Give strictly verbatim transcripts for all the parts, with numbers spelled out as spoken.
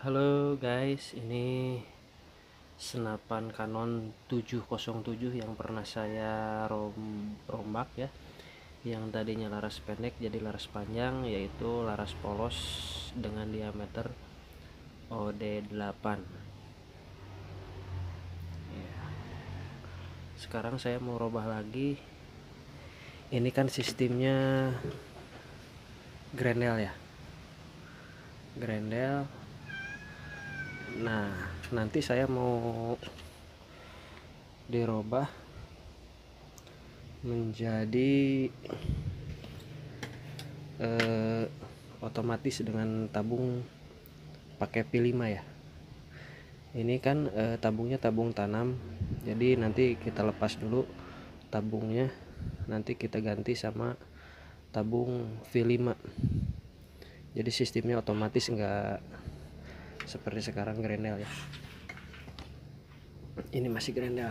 Halo guys, ini senapan Canon tujuh nol tujuh yang pernah saya rom rombak ya. Yang tadinya laras pendek jadi laras panjang, yaitu laras polos dengan diameter O D delapan. Ya. Sekarang saya mau robah lagi. Ini kan sistemnya Grendel ya. Grendel. Nah, nanti saya mau dirobah menjadi eh, otomatis dengan tabung pakai P lima ya. Ini kan eh, tabungnya tabung tanam, jadi nanti kita lepas dulu tabungnya, nanti kita ganti sama tabung V lima. Jadi sistemnya otomatis, enggak seperti sekarang Grendel ya. Ini masih Grendel.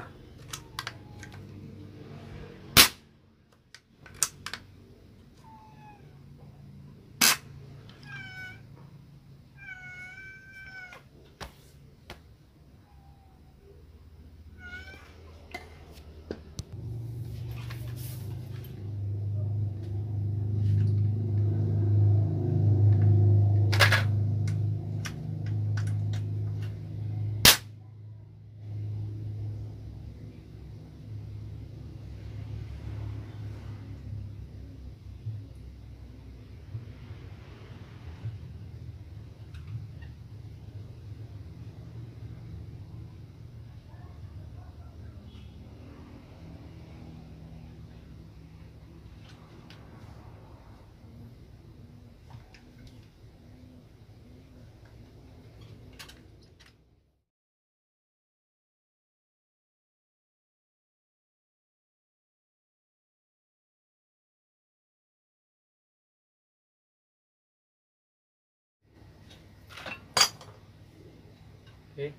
Oke.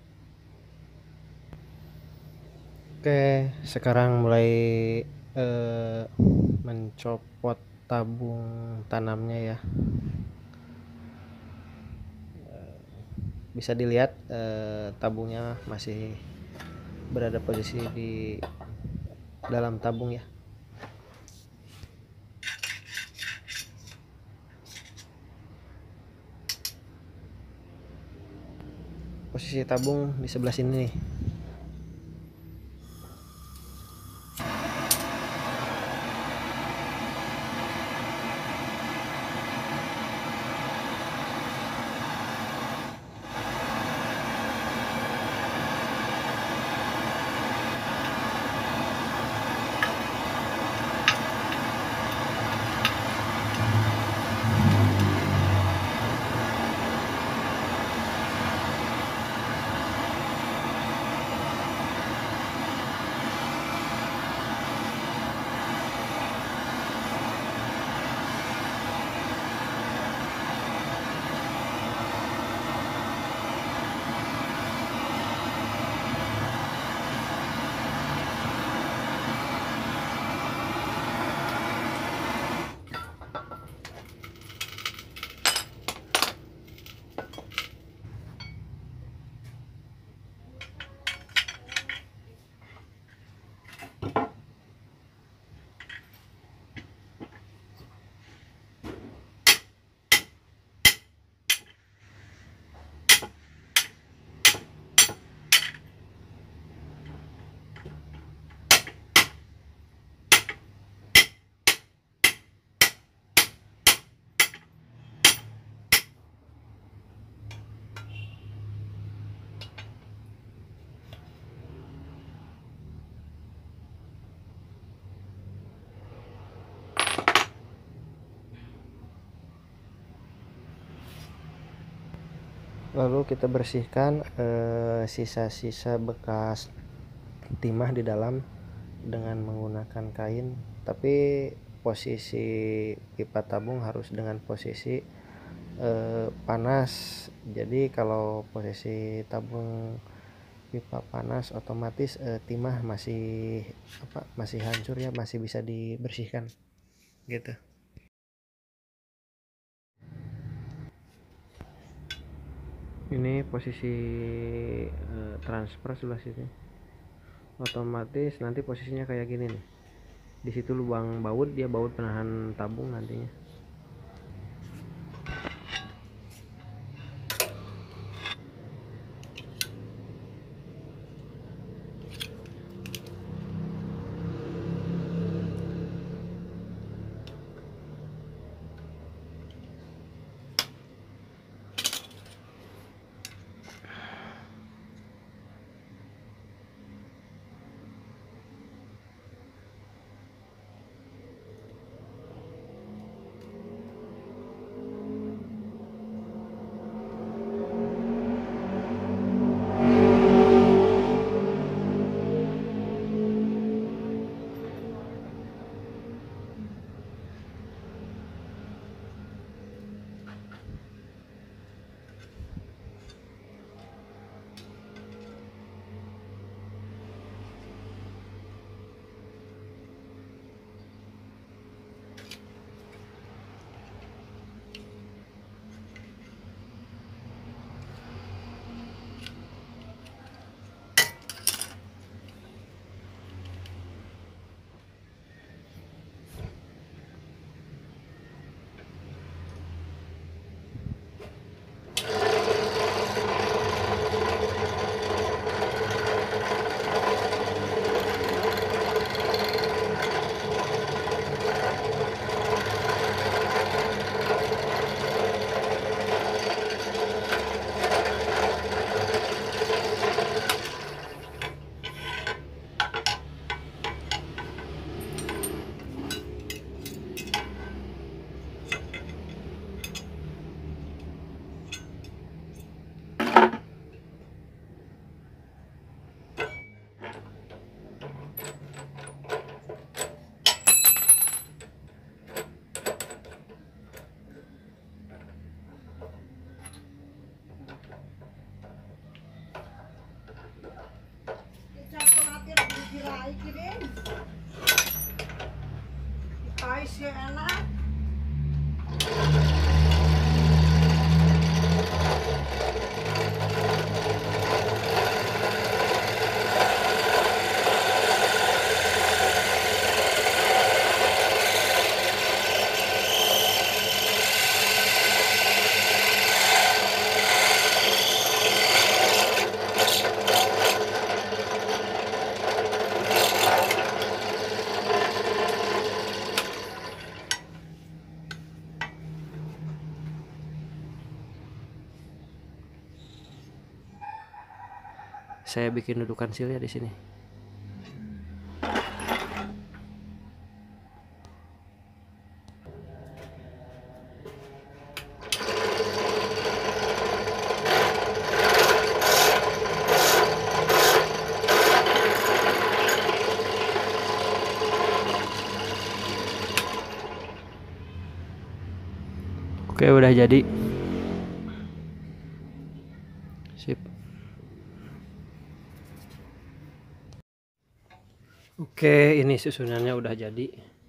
Oke, sekarang mulai eh, mencopot tabung tanamnya ya. Bisa dilihat eh, tabungnya masih berada posisi di dalam tabung ya. Posisi tabung di sebelah sini nih. Lalu kita bersihkan eh, sisa-sisa bekas timah di dalam dengan menggunakan kain, tapi posisi pipa tabung harus dengan posisi eh, panas. Jadi kalau posisi tabung pipa panas, otomatis eh, timah masih apa masih hancur ya, masih bisa dibersihkan gitu. Ini posisi uh, transfer sebelah sini, otomatis nanti posisinya kayak gini nih. Di situ lubang baut, dia baut penahan tabung nantinya. Saya bikin dudukan silnya di sini. Oke, udah jadi. Sip. Oke, ini susunannya udah jadi.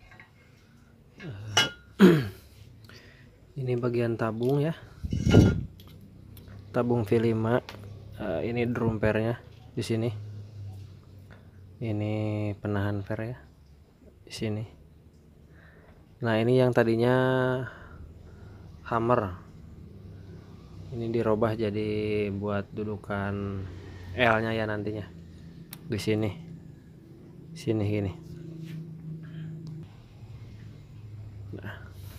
Ini bagian tabung ya. Tabung V lima. Uh, ini drum pairnya di sini. Ini penahan pair ya di sini. Nah, ini yang tadinya hammer. Ini dirubah jadi buat dudukan L-nya ya nantinya. Di sini. Sini gini. Nah,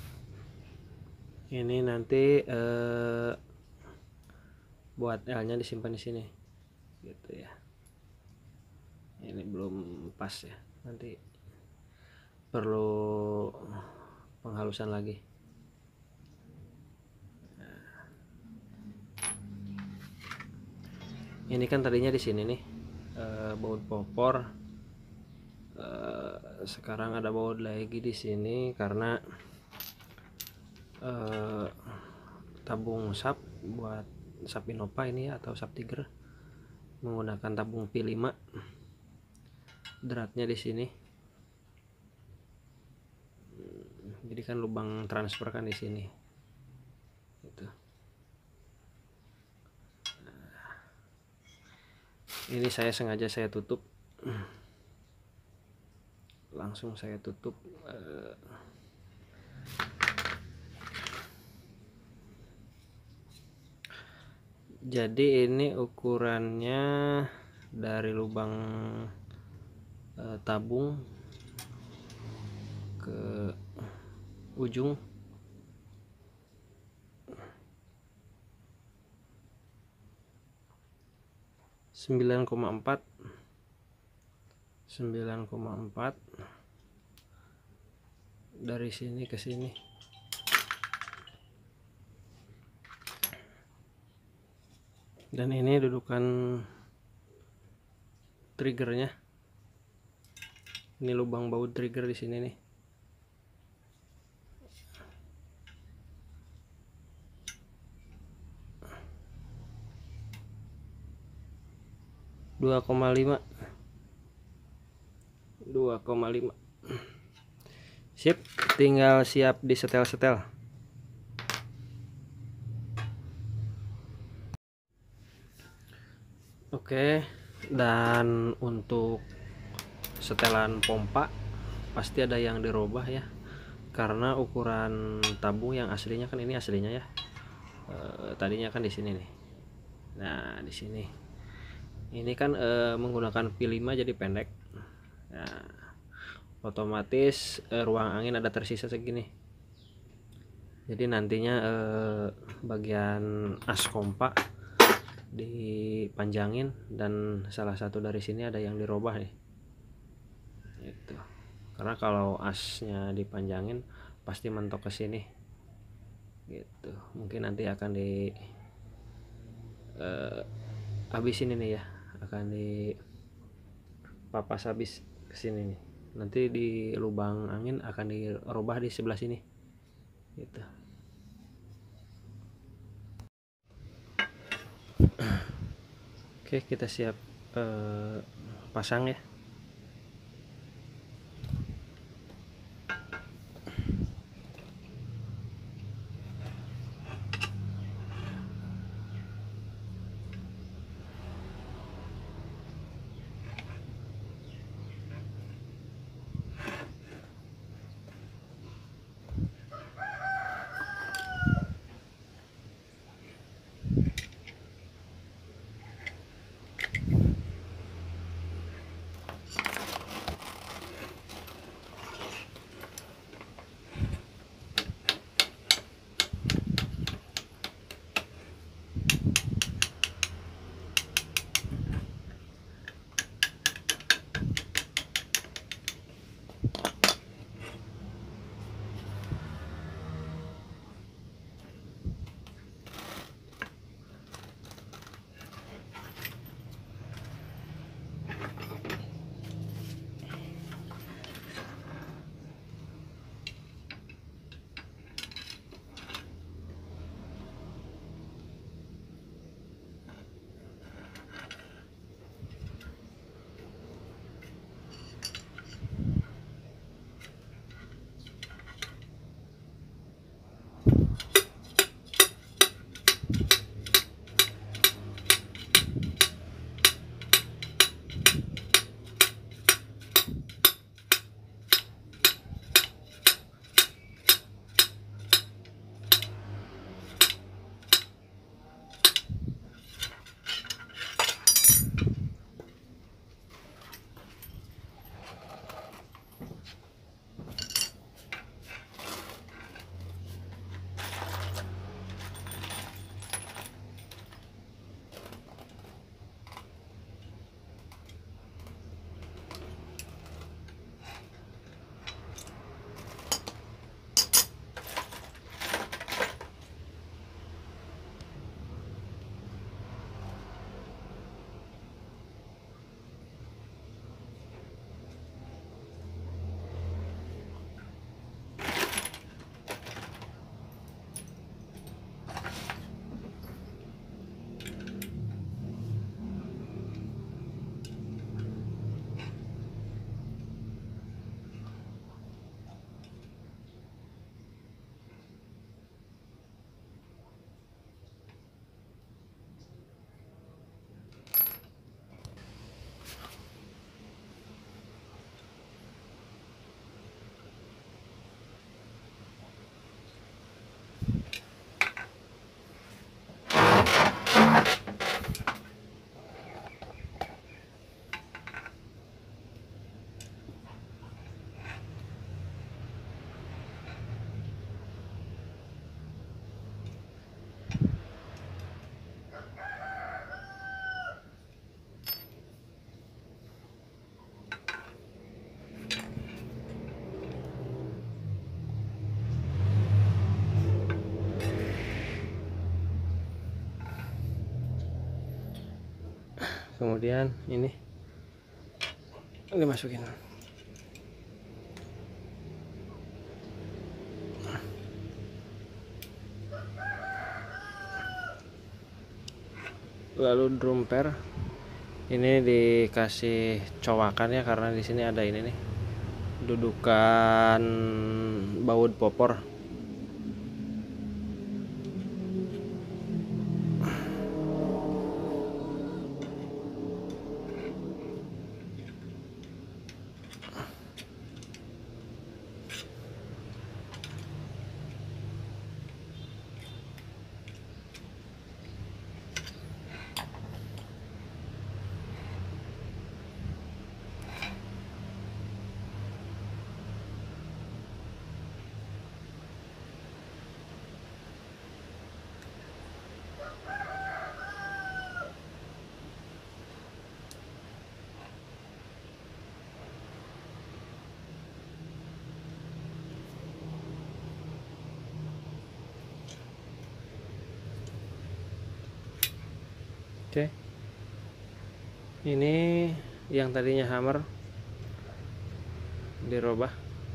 ini nanti eh, buat L-nya disimpan di sini, gitu ya. Ini belum pas ya, nanti perlu penghalusan lagi. Nah, ini kan tadinya di sini nih eh, baut popor. Uh, sekarang ada baut lagi di sini karena uh, tabung sap buat sap Innova ini atau sap Tiger menggunakan tabung V lima. Dratnya di sini. Jadi kan lubang transfer kan di sini. Gitu. Ini saya sengaja saya tutup, langsung saya tutup. Jadi ini ukurannya dari lubang eh, tabung ke ujung sembilan koma empat sembilan koma empat dari sini ke sini. Dan ini dudukan triggernya. Ini lubang baut trigger di sini nih. dua koma lima dua koma lima. Sip, tinggal siap disetel-setel. Oke, dan untuk setelan pompa pasti ada yang dirubah ya, karena ukuran tabung yang aslinya kan ini aslinya ya, e, tadinya kan di sini nih. Nah di sini ini kan e, menggunakan P lima jadi pendek. Nah, otomatis e, ruang angin ada tersisa segini. Jadi nantinya e, bagian as kompa dipanjangin, dan salah satu dari sini ada yang dirubah nih. Gitu. Karena kalau asnya dipanjangin pasti mentok ke sini. Gitu. Mungkin nanti akan di uh, habis ini nih ya, akan di papas habis ke sini nih. Nanti di lubang angin akan dirubah di sebelah sini. Gitu. Oke, kita siap uh, pasang ya. kemudian ini dimasukin. Lalu drum per ini dikasih cowakan ya, karena di sini ada ini nih, dudukan baut popor. Oke, ini yang tadinya hammer dirubah.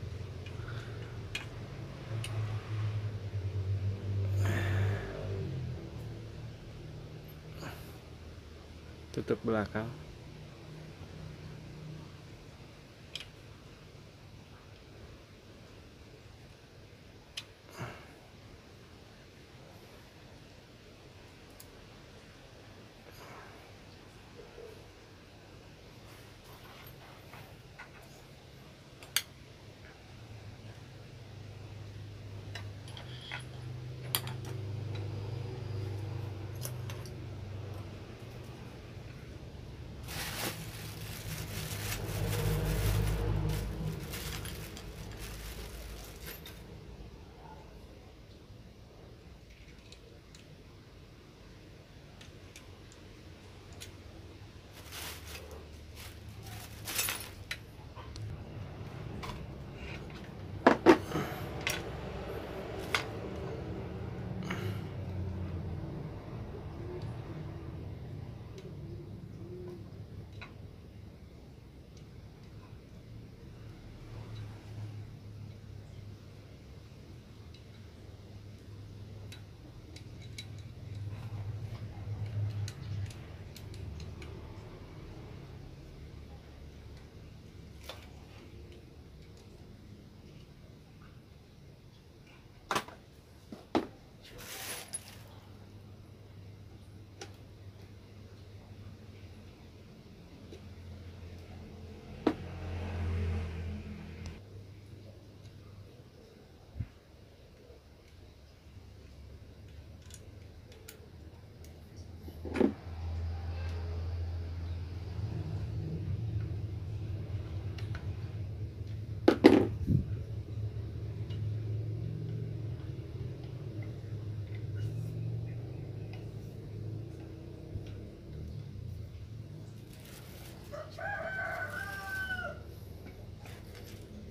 Tutup belakang.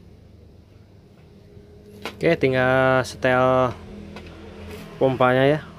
Oke, tinggal setel pompanya ya.